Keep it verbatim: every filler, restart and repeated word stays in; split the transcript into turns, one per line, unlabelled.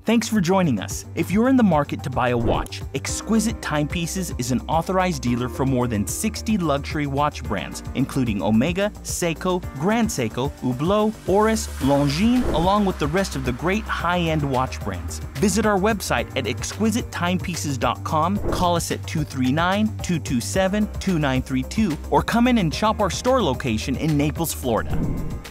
Thanks for joining us. If you're in the market to buy a watch, Exquisite Timepieces is an authorized dealer for more than sixty luxury watch brands, including Omega, Seiko, Grand Seiko, Hublot, Oris, Longines, along with the rest of the great high-end watch brands. Visit our website at exquisite timepieces dot com, call us at two three nine, two two seven, two nine three two, or come in and shop our store location in Naples, Florida.